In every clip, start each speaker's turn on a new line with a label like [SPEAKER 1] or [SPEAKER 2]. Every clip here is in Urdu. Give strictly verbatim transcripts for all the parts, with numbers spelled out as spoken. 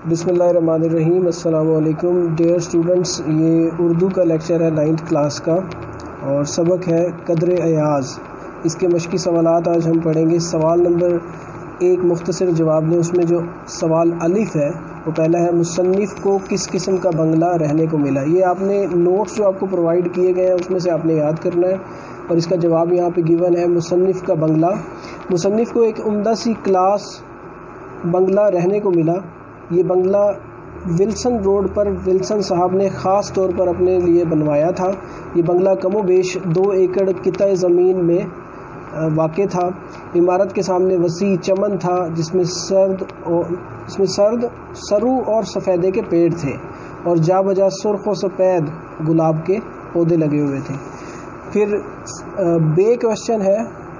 [SPEAKER 1] بسم اللہ الرحمن الرحیم۔ السلام علیکم ڈیئر اسٹوڈنٹس، یہ اردو کا لیکچر ہے نائنتھ کلاس کا اور سبق ہے قدر ایاز۔ اس کے مشقی سوالات آج ہم پڑھیں گے۔ سوال نمبر ایک مختصر جواب دیں، اس میں جو سوال الف ہے وہ پہلا ہے، مصنف کو کس قسم کا بنگلہ رہنے کو ملا؟ یہ آپ نے نوٹس جو آپ کو پرووائڈ کیے گئے ہیں اس میں سے آپ نے یاد کرنا ہے اور اس کا جواب یہاں پہ گیون ہے۔ مصنف کا بنگلہ، مصنف کو ایک عمدہ سی کلاس بنگلہ رہنے کو ملا۔ یہ بنگلہ ولسن روڈ پر ولسن صاحب نے خاص طور پر اپنے لیے بنوایا تھا۔ یہ بنگلہ کم و بیش دو ایکڑ قطع زمین میں واقع تھا۔ عمارت کے سامنے وسیع چمن تھا جس میں سرد اور اس میں سرد سرو اور سفیدے کے پیڑ تھے اور جا بجا سرخ و سفید گلاب کے پودے لگے ہوئے تھے۔ پھر بے کوشچن ہے،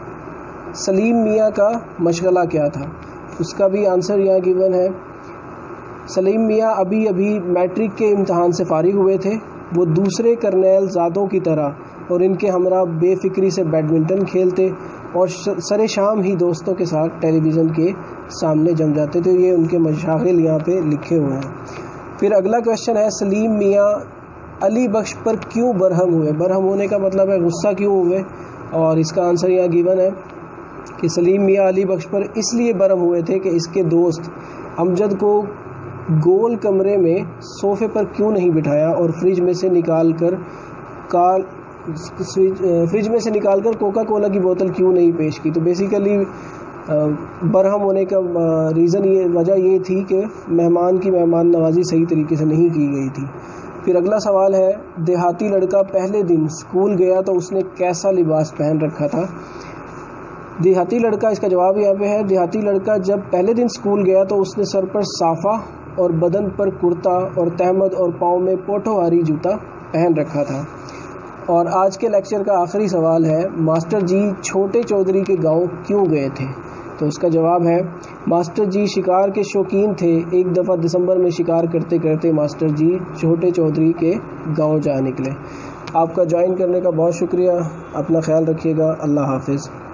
[SPEAKER 1] سلیم میاں کا مشغلہ کیا تھا؟ اس کا بھی آنسر یہاں گیون ہے۔ سلیم میاں ابھی ابھی میٹرک کے امتحان سے فارغ ہوئے تھے۔ وہ دوسرے کرنیل زادوں کی طرح اور ان کے ہمراہ بے فکری سے بیڈمنٹن کھیلتے اور سر شام ہی دوستوں کے ساتھ ٹیلی ویژن کے سامنے جم جاتے تھے۔ یہ ان کے مشاغل یہاں پہ لکھے ہوئے ہیں۔ پھر اگلا کوشچن ہے، سلیم میاں علی بخش پر کیوں برہم ہوئے؟ برہم ہونے کا مطلب ہے غصہ کیوں ہوئے، اور اس کا آنسر یہاں گیون ہے کہ سلیم میاں علی بخش پر اس لیے برہم ہوئے تھے کہ اس کے دوست امجد کو گول کمرے میں صوفے پر کیوں نہیں بٹھایا اور فریج میں سے نکال کر کار فریج میں سے نکال کر کوکا کولا کی بوتل کیوں نہیں پیش کی۔ تو بیسیکلی برہم ہونے کا ریزن یہ وجہ یہ تھی کہ مہمان کی مہمان نوازی صحیح طریقے سے نہیں کی گئی تھی۔ پھر اگلا سوال ہے، دیہاتی لڑکا پہلے دن اسکول گیا تو اس نے کیسا لباس پہن رکھا تھا؟ دیہاتی لڑکا، اس کا جواب یہاں پہ ہے، دیہاتی لڑکا جب پہلے دن اسکول گیا تو اس نے سر پر صافہ اور بدن پر کرتا اور تہمد اور پاؤں میں پوٹھوہاری جوتا پہن رکھا تھا۔ اور آج کے لیکچر کا آخری سوال ہے، ماسٹر جی چھوٹے چودھری کے گاؤں کیوں گئے تھے؟ تو اس کا جواب ہے، ماسٹر جی شکار کے شوقین تھے۔ ایک دفعہ دسمبر میں شکار کرتے کرتے ماسٹر جی چھوٹے چودھری کے گاؤں جا نکلے۔ آپ کا جوائن کرنے کا بہت شکریہ، اپنا خیال رکھیے گا، اللہ حافظ۔